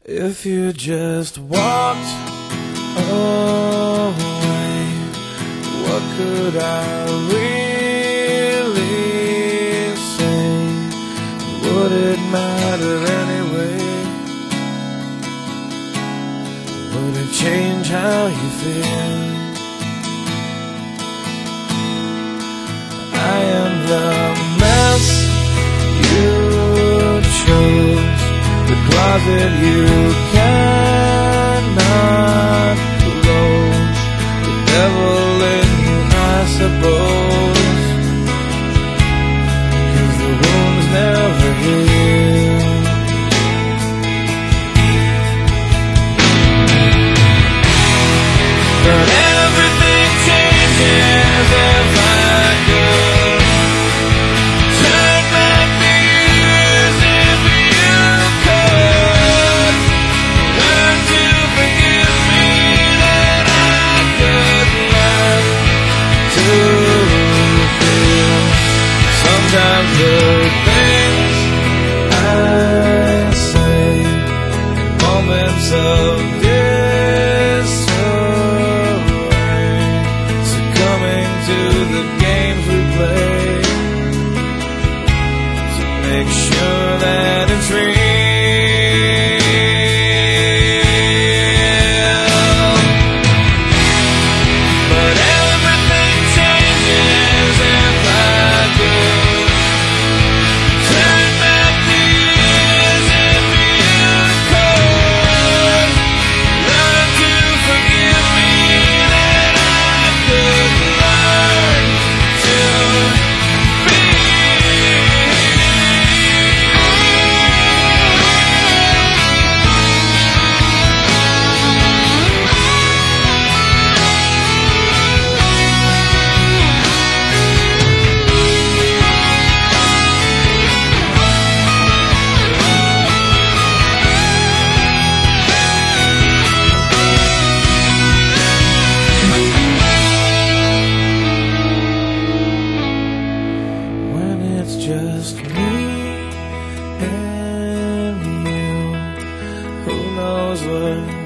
If you just walked away, what could I really say? Would it matter anyway? Would it change how you feel? I am the mess you chose, the closet you cannot close, the devil in you, I suppose, 'cause the wounds never heal. But everything changes if I could turn back the years. If you could learn to forgive me, then I could learn to feel. Sometimes the things I say, moments of the games we play, to make sure that it's real. But everything changes if I could turn back the years. If you could learn to forgive me, then I could learn to just me and you. Who knows what